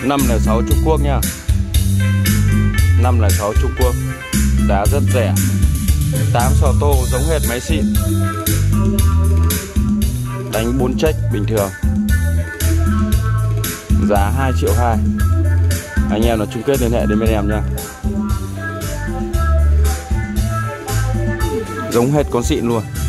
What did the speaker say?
506 Trung Quốc nha. 506 Trung Quốc. Đá rất rẻ. 8 sò tô giống hệt máy xịn. Đánh 4 check bình thường. Giá 2,2 triệu. Anh em là chung kết liên hệ đến bên em nha. Giống hệt con xịn luôn.